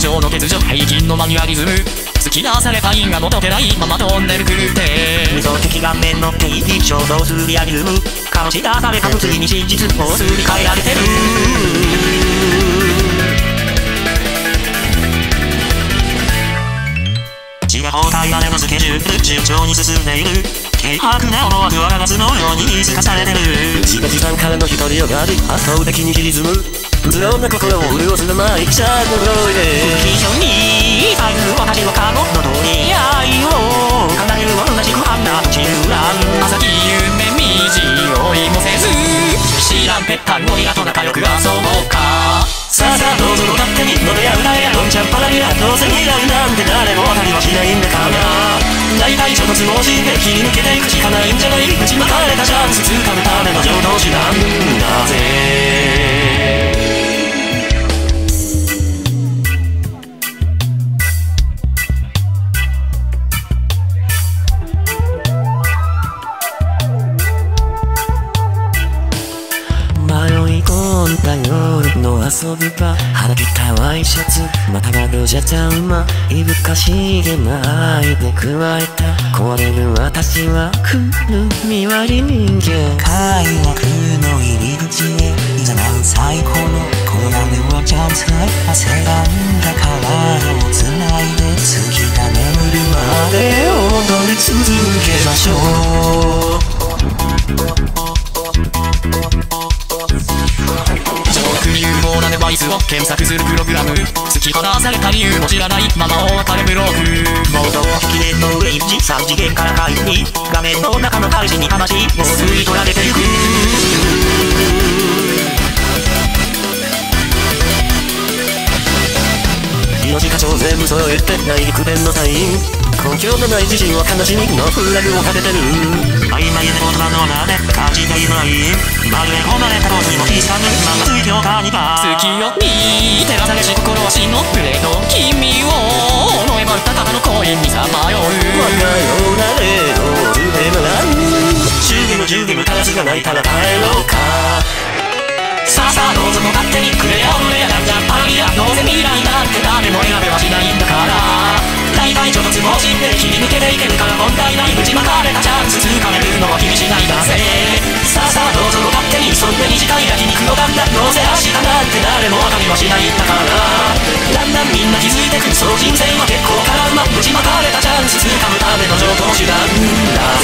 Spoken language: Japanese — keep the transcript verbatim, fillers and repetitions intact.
上の欠如平均のマニュアリズム突き出された因が元手ないまま飛んでる狂って理想的顔面の定義衝動するリアリズム醸し出された物理に真実をすり替えられてる地が包帯屋根のスケジュール順調に進んでいる軽薄な思惑は夏のように見透かされてる自画自賛からの独りよがり圧倒的に歪むうつろな心を潤すのない記者のロイで不気象に財布を恥のカゴの通り愛を奏でる同じくあんな中乱朝日夢見じ追いもせず知らんぺったんゴリラと仲良く遊ぼうかさあさあどうぞ勝手にのれやうらやのんちゃんパラリラどうせ未来なんて誰もわかりはしないんだから大体衝突もしで切り抜けていくしかないんじゃない打ちまかれたチャンス掴むための常套手段だぜ迷い込んだ夜の遊び場腹切ったワイシャツまたがルジャちゃんまいぶかしげないで加えた壊れる私はくるみ割り人間快楽の入り口へいざなう最高のこのラメをチャンスがせがんだ体をつないで月が眠るまで踊り続けましょう有望なデバイスを検索するプログラム突き放された理由も知らないままお別れブログモードを引きでの上いちさん次元から回復に画面の中の開始に魂を吸い取られてゆく命かちを全部揃えてない幾弁のサイン根拠のない自信は悲しみのフラグを立ててる曖昧な言葉の中で感じていないまるで込まれたことにも気づかぬまま水鏡かにか月夜に照らされし心は死のプレート君を思えば歌方の恋にさまよう我がような霊をルベマラン祝儀も十儀もカラスが鳴いたら帰ろうかさあさあどうぞ勝手にくれやおれやなんじゃパラリアどうせ未来なんて誰も選べはしないんだから大体ちょっとつぼしで切り抜けていけるから問題ない打ちまかれたチャンス掴めるのは君次第だぜさあさあどうぞ勝手にそんな短い焼肉の旦那どうせ明日なんて誰も分かりはしないんだからだんだんみんな気づいてくるそう人生は結構辛うま打ちまかれたチャンス掴むための常套手段だぜ